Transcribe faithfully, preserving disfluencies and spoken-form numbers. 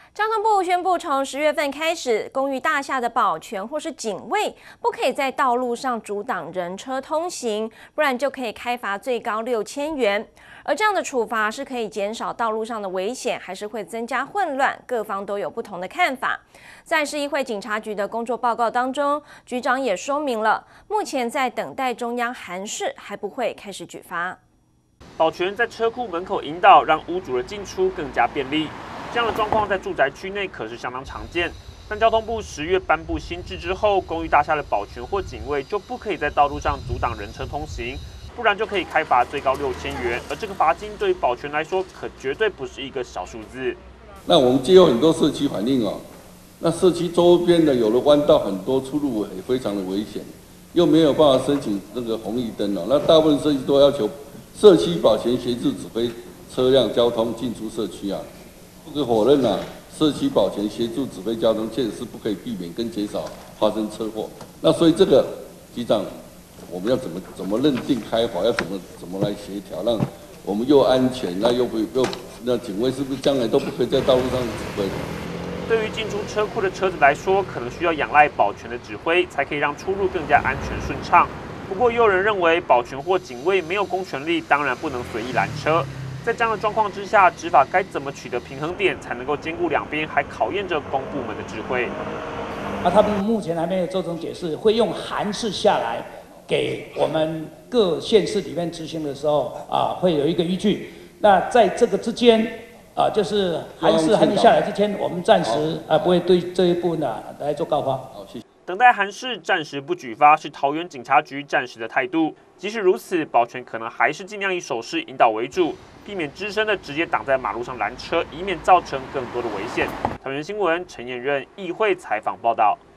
交通部宣布，从十月份开始，公寓大厦的保全或是警卫不可以在道路上阻挡人车通行，不然就可以开罚最高六千元。而这样的处罚是可以减少道路上的危险，还是会增加混乱？各方都有不同的看法。在市议会警察局的工作报告当中，局长也说明了，目前在等待中央函释，还不会开始举发。 保全在车库门口引导，让屋主的进出更加便利。这样的状况在住宅区内可是相当常见，但交通部十月颁布新制之后，公寓大厦的保全或警卫就不可以在道路上阻挡人车通行，不然就可以开罚最高六千元。而这个罚金对于保全来说，可绝对不是一个小数字。 那我们接有很多社区反映哦，那社区周边的有的弯道很多，出入也非常的危险，又没有办法申请那个红绿灯哦，那大部分社区都要求社区保全协助指挥车辆交通进出社区啊。不可否认啊，社区保全协助指挥交通，确实是不可以避免跟减少发生车祸。那所以这个局长，我们要怎么怎么认定开罚，要怎么怎么来协调，让我们又安全，那又不又那警卫是不是将来都不可以在道路上指挥？ 对于进出车库的车子来说，可能需要仰赖保全的指挥，才可以让出入更加安全顺畅。不过，也有人认为保全或警卫没有公权力，当然不能随意拦车。在这样的状况之下，执法该怎么取得平衡点，才能够兼顾两边，还考验着公部门的智慧。 啊，他们目前还没有做成解释，会用函释下来给我们各县市里面执行的时候啊，会有一个依据。那在这个之间啊，就是函释函释下来之前，我们暂时啊不会对这一步呢来做告发。 好，谢谢。 等待函释，暂时不举发，是桃园警察局暂时的态度。即使如此，保全可能还是尽量以手势引导为主，避免只身的直接挡在马路上拦车，以免造成更多的危险。桃园新闻陈彦任议会采访报道。